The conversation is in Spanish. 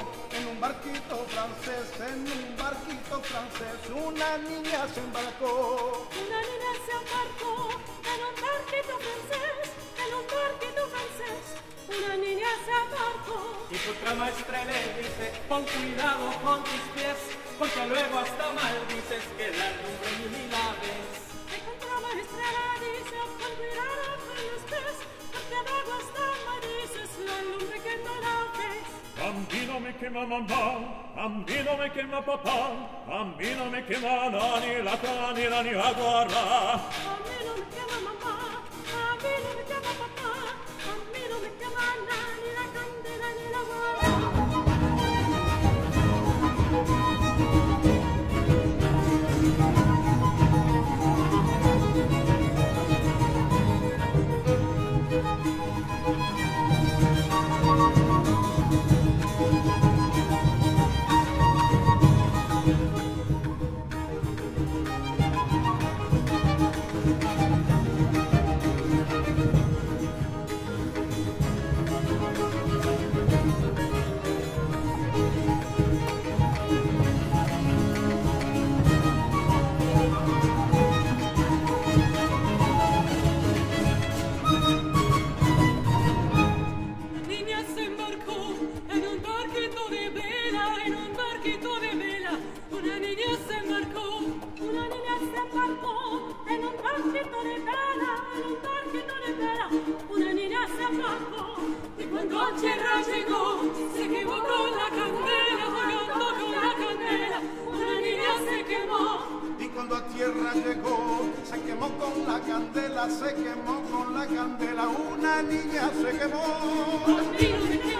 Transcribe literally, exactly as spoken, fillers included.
en un barquito francés, en un barquito francés, una niña se embarcó. Una niña se embarcó en un barquito francés, en un barquito francés, una niña se embarcó. Y su maestra le dice, pon cuidado con tus pies, porque luego hasta maldices que la lumbre ni la ves. Y contra maestra le dice, pon cuidado con los pies, porque luego hasta maldices la lumbre que no la ves. Bambino me quema mamá, bambino me quema papá, bambino me quema nani, la cani, la ni aguarra. Bambino me quema mamá, bambino me quema papá, bambino me quema nani, la candela ni la guarda. Tierra llegó, se quemó con la candela, jugando con la candela, una niña se quemó. Y cuando a tierra llegó, se quemó con la candela, se quemó con la candela, una niña se quemó. Bambino me quema